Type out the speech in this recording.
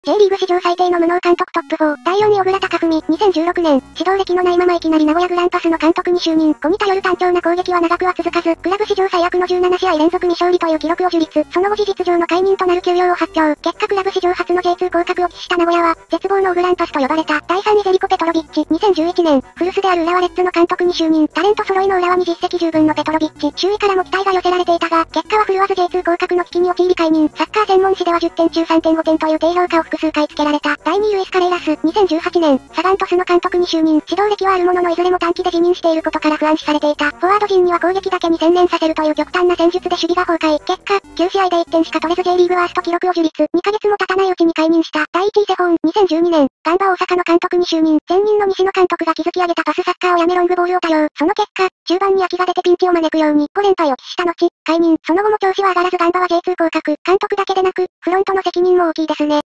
J リーグ史上最低の無能監督トップ4、第4位小倉隆文、2016年、指導歴のないままいきなり名古屋グランパスの監督に就任。子に頼る単調な攻撃は長くは続かず、クラブ史上最悪の17試合連続未勝利という記録を樹立。その後事実上の解任となる休養を発表。結果クラブ史上初の J2 降格を喫した名古屋は、絶望のグランパスと呼ばれた。第3位ゼリコ・ペトロビッチ、2011年、古巣である浦和レッズの監督に就任。タレント揃いの浦和に実績十分のペトロビッチ、周囲からも期待が寄せられていたが、結果は振るわず J2 降格の危機に陥り解任。サッカー専門誌では10点中 3.5 点という低評価を複数回つけられた。第2位ルイス・カレイラス、2018年、サガン鳥栖の監督に就任。指導歴はあるもののいずれも短期で辞任していることから不安視されていた。フォワード陣には攻撃だけに専念させるという極端な戦術で守備が崩壊。結果、9試合で1点しか取れず J リーグワースト記録を樹立。2ヶ月も経たないうちに解任した。第1位セホーン、2012年、ガンバ大阪の監督に就任。前任の西野監督が築き上げたパスサッカーをやめロングボールを多用。その結果、中盤に空きが出てピンチを招くように5連敗を喫した後、解任。その後も調子は上がらずガンバは J2 降格。監督だけでなく、フロントの責任も大きいですね。